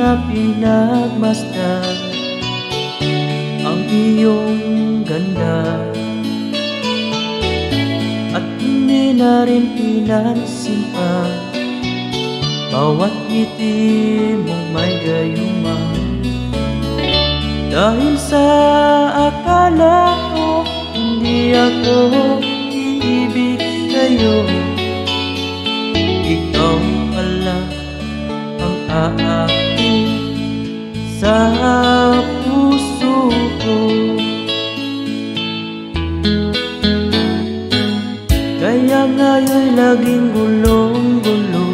na pinagmasdan ang iyong ganda, at hindi na rin pinansin pa bawat ngiti mong may gayuma. Dahil sa akala ko hindi ako iibig sa'yo, ikaw pala ang aakin sa puso ko. Kaya nga'yo'y laging gulong-gulo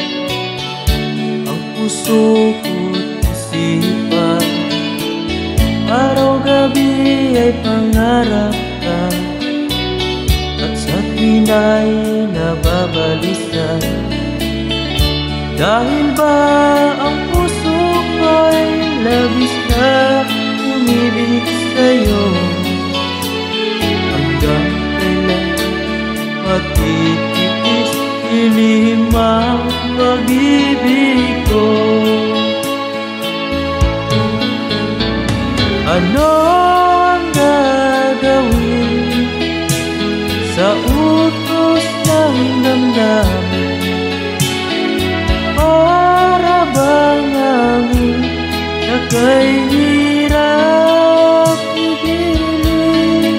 ang puso ko't isipan. Araw-gabi ay pangarap ka, at sa tuwina'y nababalisan. Dahil ba ang puso ko'y labis na umibig sa'yo, hanggang kailan matitiis ilihim ang pag-ibig ko? Ano ang gagawin sa utos ng damdamin? Para bang hangin na kay hirap pigilin?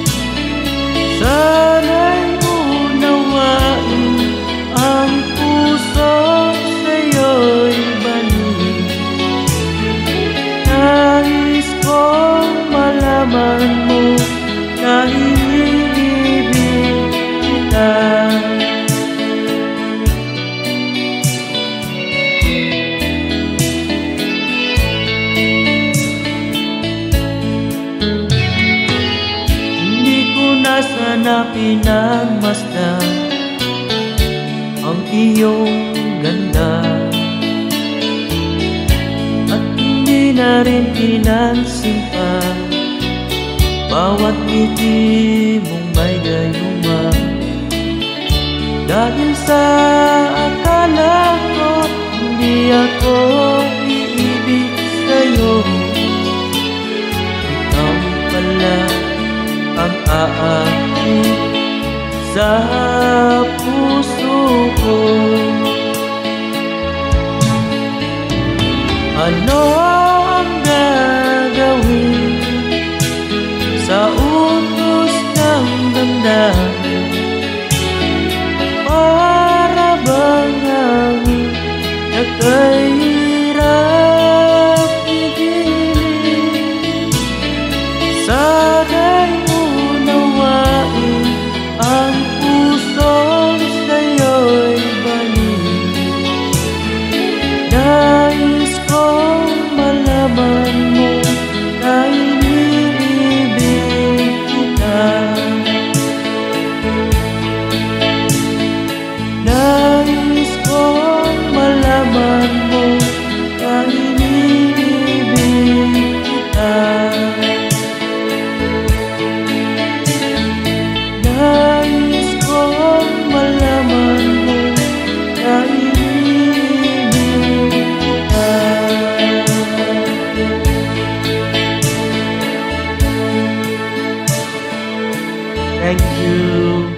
Sana'y unawain ang puso sa'yo'y banin. Nais kong malaman mo na iniibig kita. Sana pinagmasdan ang iyong ganda, at hindi na rin pinansin pa bawat ngiti mong may gayuma. Dahil sa akala ko hindi ako iibig sa'yo, ikaw pala ang aakin sa puso ko. Ano ang gagawin sa utos ng damdamin? Para bang hangin na kay hirap pigilin? Sana'y unawain ang pusong sa'yo'y banin. Nais kong malaman mo na iniibig kita. Nais kong malaman mo na iniibig kita. Nais kong malaman mo na iniibig kita. Thank you.